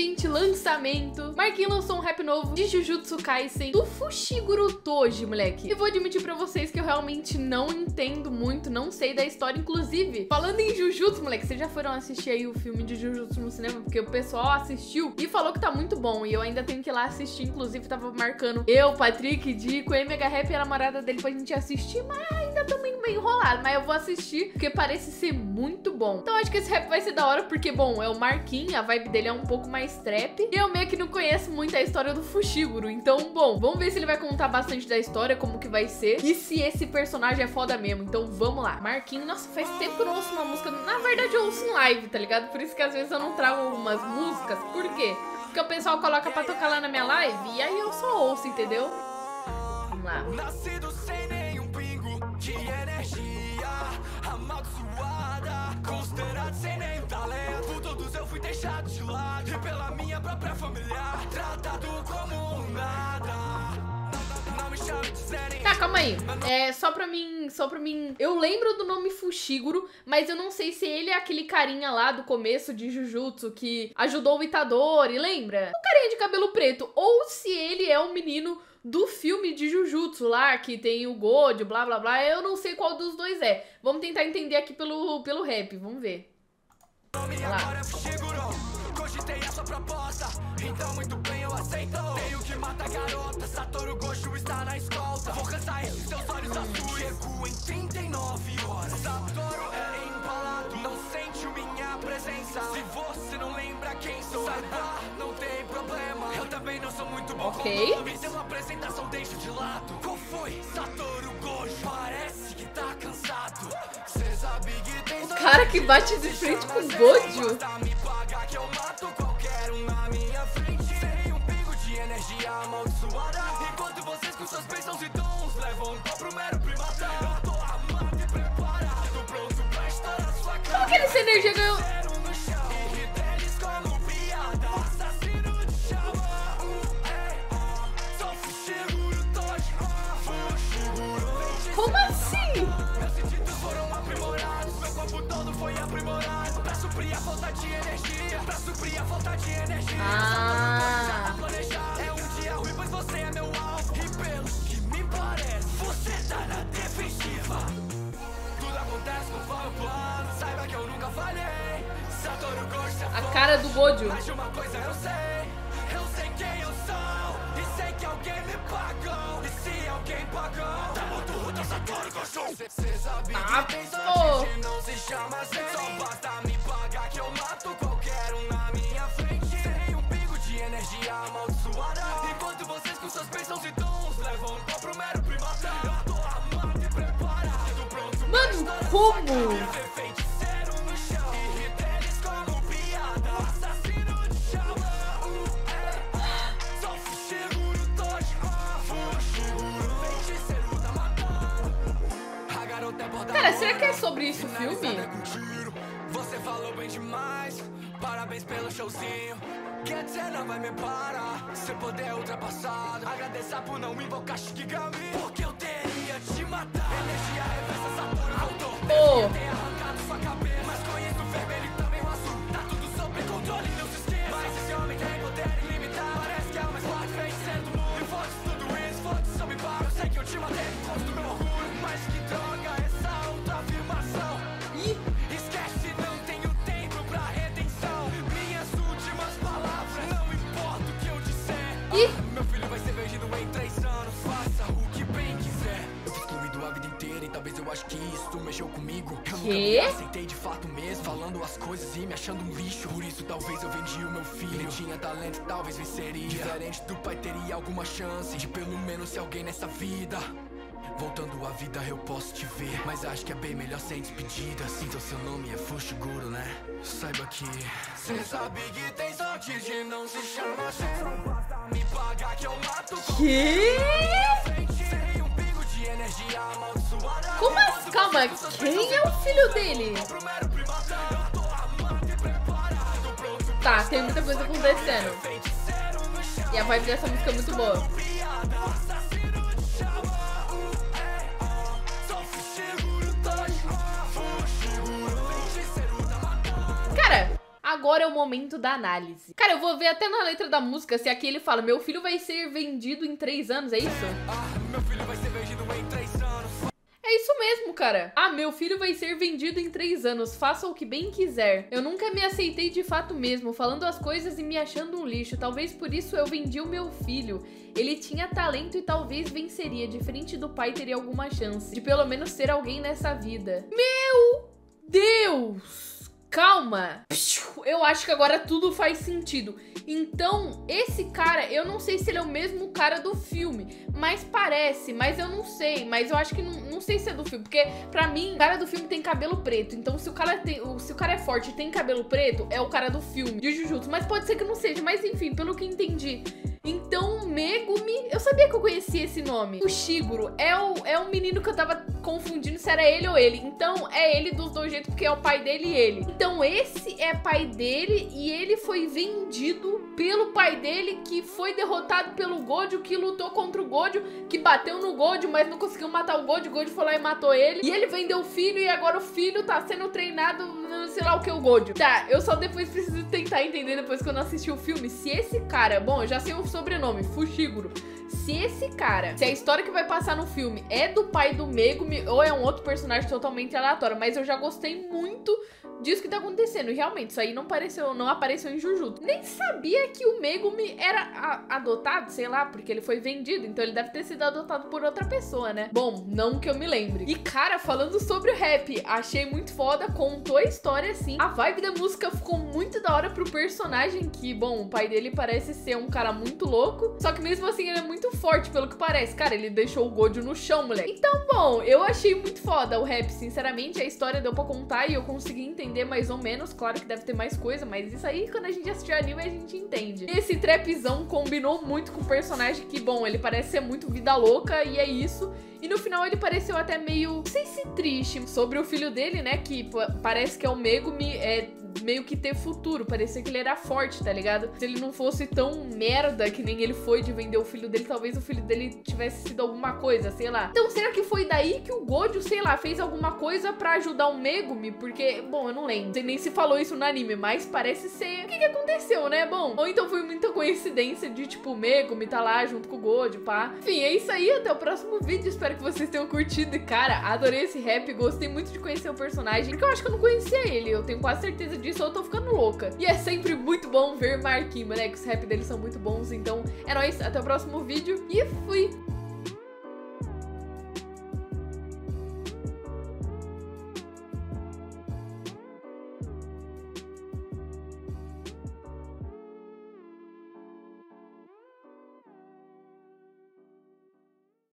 gente, lançamento. Marquinhos lançou um rap novo de Jujutsu Kaisen do Fushiguro Toji, moleque. E vou admitir pra vocês que eu realmente não entendo muito, não sei da história. Inclusive, falando em Jujutsu, moleque, vocês já foram assistir aí o filme de Jujutsu no cinema? Porque o pessoal assistiu e falou que tá muito bom. E eu ainda tenho que ir lá assistir. Inclusive, tava marcando eu, Patrick, Dico, MH Rap e a namorada dele pra gente assistir, mas ainda tô meio enrolado. Mas eu vou assistir porque parece ser muito bom. Então acho que esse rap vai ser da hora porque, bom, é o Marquinhos, a vibe dele é um pouco mais trap. E eu meio que não conheço muito a história do Fushiguro. Então, bom, vamos ver se ele vai contar bastante da história, como que vai ser. E se esse personagem é foda mesmo. Então vamos lá. Marquinhos, nossa, faz tempo que eu não ouço uma música. Na verdade eu ouço em live, tá ligado? Por isso que às vezes eu não trago umas músicas. Por quê? Porque o pessoal coloca pra tocar lá na minha live e aí eu só ouço, entendeu? Vamos lá. Nascido sem nenhum pingo de energia, amaldiçoada, considerado sem nenhum talento. Por todos eu fui deixado de lado e pela minha própria família tratado como um nada. Não me chame de Zenin. Tá, calma aí. Só pra mim. Eu lembro do nome Fushiguro, mas eu não sei se ele é aquele carinha lá do começo de Jujutsu que ajudou o Itadori, lembra? O carinha de cabelo preto. Ou se ele é um menino do filme de Jujutsu lá, que tem o Gojo, blá blá blá. Eu não sei qual dos dois é. Vamos tentar entender aqui pelo rap. Vamos ver. Vamos lá. Cogitei essa proposta, então muito bem eu aceito. Tenho que matar a garota, Satoru Gojo está na escolta. Vou cansar esses seus olhos azuis. Chego em 39 horas. Satoru é empalado, não sente minha presença. Se você não lembra quem sou, saiba, não tem problema. Eu também não sou muito bom com nomes. Seu apresentação deixo de lado. Qual foi, Satoru Gojo? Parece que tá cansado. Cê sabe que tem O cara que bate de frente com o Gojo. me paga que eu mato qualquer um na minha frente. Sem um pingo de energia amaldiçoada. Enquanto vocês com suas bênçãos e dons levam um pau pro mero primata. Eu tô armado e preparado, pronto pra estourar sua cara. Como que ele essa energia ganhou? No chão, e deles como piada. Assassino de chama. Só Fushiguro Toji. Fushiguro. Como assim? Meus sentidos foram aprimorados, meu corpo todo foi aprimorado. Pra suprir a falta de energia, pra suprir a falta de energia. Ah. Planejar é um dia ruim, pois você é meu alvo. E pelo que me parece, você tá na defensiva. Tudo acontece conforme o plano, saiba que eu nunca falhei. Satoru Gojo, A cara do Gojo. mas de uma coisa eu sei quem eu sou. E sei que alguém me pagou. E se alguém pagou, tá muito ruim, Satoru Gojo. Cê sabe que tem sorte, não se chama Zenin. Só basta me pagar que eu mato qualquer um na minha frente. Sem um pingo de energia amaldiçoada. Enquanto vocês com suas bênçãos e dons levam um pau pro mero primata. Eu tô armado e preparado, pronto. Mano, como? Feiticeiro no chão, e deles como piada. Assassino de chama. Só Fushiguro Toji. Fushiguro, feiticeiro da mata. A garota é bordada. Cara, será que é sobre isso o filme? Você falou bem demais. Parabéns pelo showzinho. Quer dizer, não vai me parar. Se poder é ultrapassado. Agradeça por não invocar Shikigami, porque eu teria te matar. Energia reversa, Satoru voltou. Pô. Tem arrancado sua cabeça, mas conheço o vermelho e também o azul. Tá tudo sob controle, não se esqueça. Mas esse homem tem poder ilimitado. Parece que é o mais forte feiticeiro do mundo. E foda-se tudo isso, foda-se só me para. Eu sei que eu te matei por conta do meu orgulho. Mas que droga essa autoafirmação. Esquece, não tenho tempo pra redenção. Minhas últimas palavras, não importa o que eu disser. Meu filho vai ser vendido em 3 anos. Faça o que bem quiser. Eu fui excluído a vida inteira e talvez eu acho que isso mexeu comigo. Eu nunca me aceitei de fato mesmo, falando as coisas e me achando um lixo. Por isso talvez eu vendi o meu filho. Ele tinha talento e talvez venceria. Diferente do pai, teria alguma chance de pelo menos ser alguém nessa vida. Voltando à vida eu posso te ver, mas acho que é bem melhor sem despedidas. Então seu nome é Fushiguro, né? Saiba que cê sabe que tem sorte de não se chama Zenin. Me paga que eu mato. Que? Sem um pingo de energia amaldiçoada. Como assim? Calma, quem é o filho dele? Tá, tem muita coisa acontecendo. E a vibe dessa música é muito boa. Cara, agora é o momento da análise. Cara, eu vou ver até na letra da música se aqui ele fala: meu filho vai ser vendido em 3 anos, é isso? Meu filho vai ser vendido em 3 anos. É isso mesmo, cara. Ah, meu filho vai ser vendido em 3 anos, faça o que bem quiser. Eu nunca me aceitei de fato mesmo, falando as coisas e me achando um lixo. Talvez por isso eu vendi o meu filho. Ele tinha talento e talvez venceria. Diferente do pai, teria alguma chance de pelo menos ser alguém nessa vida. Meu Deus! Calma. Eu acho que agora tudo faz sentido. Então, esse cara, eu não sei se ele é o mesmo cara do filme, mas parece, mas eu não sei. Mas eu acho que não sei se é do filme, porque pra mim, o cara do filme tem cabelo preto. Então, se o cara é forte e tem cabelo preto, é o cara do filme de Jujutsu. Mas pode ser que não seja, mas enfim, pelo que entendi. Então, Megumi, eu sabia que eu conhecia esse nome. O Fushiguro é um menino que eu tava confundindo se era ele ou ele. Então, é ele dos dois jeitos, porque é o pai dele e ele. Então, esse é pai dele e ele foi vendido pelo pai dele, que foi derrotado pelo Gojo, que lutou contra o Gojo, que bateu no Gojo, mas não conseguiu matar o Gojo foi lá e matou ele. E ele vendeu o filho e agora o filho tá sendo treinado, sei lá o que, o Gojo. Tá, eu só depois preciso tentar entender, depois que eu não assisti o filme, se esse cara, bom, eu já sei o sobrenome, Fushiguro. Se esse cara, se a história que vai passar no filme é do pai do Megumi ou é um outro personagem totalmente aleatório, mas eu já gostei muito disso que tá acontecendo. E realmente, isso aí não apareceu em Jujutsu. Nem sabia que o Megumi era adotado, sei lá, porque ele foi vendido. Então ele deve ter sido adotado por outra pessoa, né? Bom, não que eu me lembre. E cara, falando sobre o rap, achei muito foda, contou a história assim. A vibe da música ficou muito da hora pro personagem, que, bom, o pai dele parece ser um cara muito louco. Só que mesmo assim ele é muito forte, pelo que parece. Cara, ele deixou o Gojo no chão, moleque. Então, bom, eu achei muito foda o rap, sinceramente. A história deu pra contar e eu consegui entender mais ou menos. Claro que deve ter mais coisa, mas isso aí, quando a gente assistir o anime, a gente entende. Esse trapzão combinou muito com o personagem, que, bom, ele parece ser muito vida louca e é isso. E no final ele pareceu até meio, não sei se triste, sobre o filho dele, né, que parece que é o Megumi, meio que ter futuro, parecia que ele era forte, tá ligado? Se ele não fosse tão merda que nem ele foi de vender o filho dele, talvez o filho dele tivesse sido alguma coisa, sei lá. Então será que foi daí que o Gojo, sei lá, fez alguma coisa pra ajudar o Megumi? Porque, bom, eu não lembro, não sei nem se falou isso no anime, mas parece ser... O que aconteceu, né? Bom, ou então foi muita coincidência de, tipo, o Megumi tá lá junto com o Gojo, pá. Enfim, é isso aí, até o próximo vídeo, espero que vocês tenham curtido. E cara, adorei esse rap, gostei muito de conhecer o personagem, porque eu acho que eu não conhecia ele, eu tenho quase certeza disso, eu tô ficando louca. E é sempre muito bom ver Marquinhos, moleque, os rap deles são muito bons, então é nóis, até o próximo vídeo e fui!